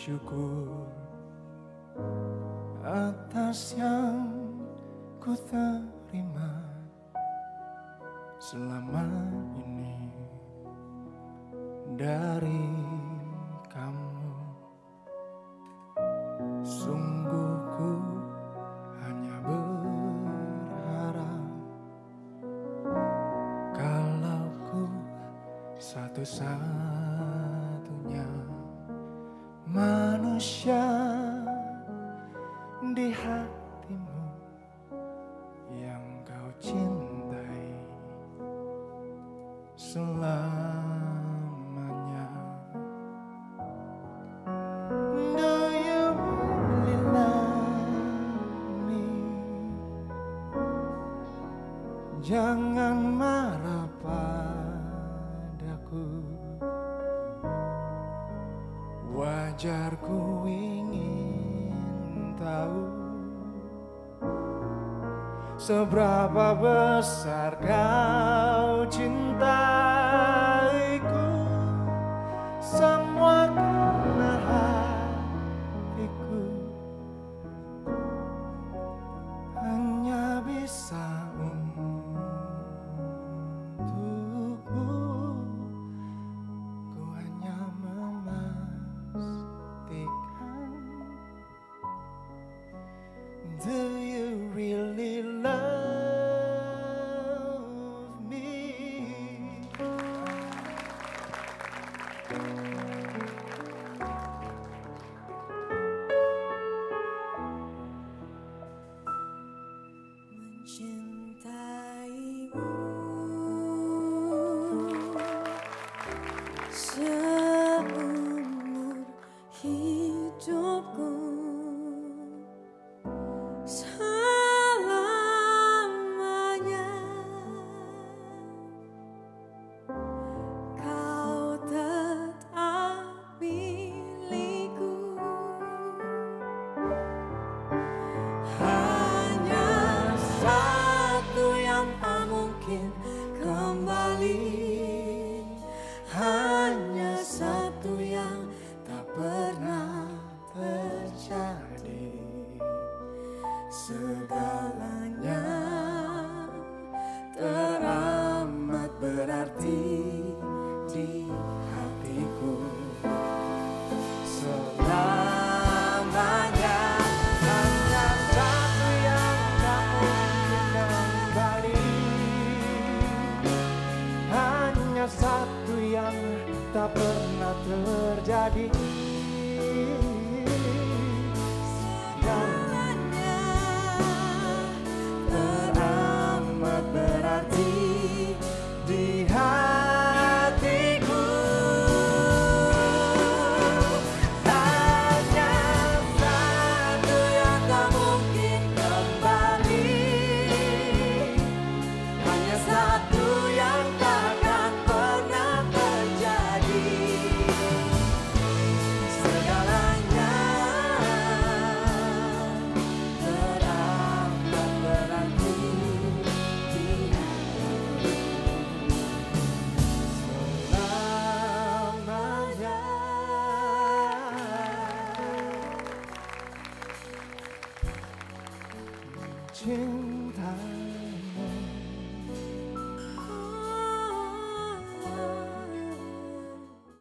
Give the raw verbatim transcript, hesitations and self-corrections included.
bersyukur atas yang ku terima selama ini dari kamu. Sungguh ku hanya berharap kalau ku satu-satunya manusia di hatimu yang kau cintai selamanya. Do you really love me? Jangan marah padaku, wajar ku ingin tahu seberapa besar kau cintaiku. Semua karena hatiku hanya bisa untukmu. Ku hanya memastikan, do you really love me? Mencintaimu seumur hidupku, selamanya kau tetap milikku. Hanya satu yang tak mungkin kembali, hanya satu yang tak pernah terjadi. Segalanya teramat berarti di hatiku. Selamanya hanya satu yang tak mungkin kembali, hanya satu yang tak pernah terjadi. Segalanya teramat berarti di hatiku. Hanya satu yang tak mungkin kembali, hanya satu yang takkan pernah terjadi. Segalanya teramat berarti di hatiku. Selamanya. Cinta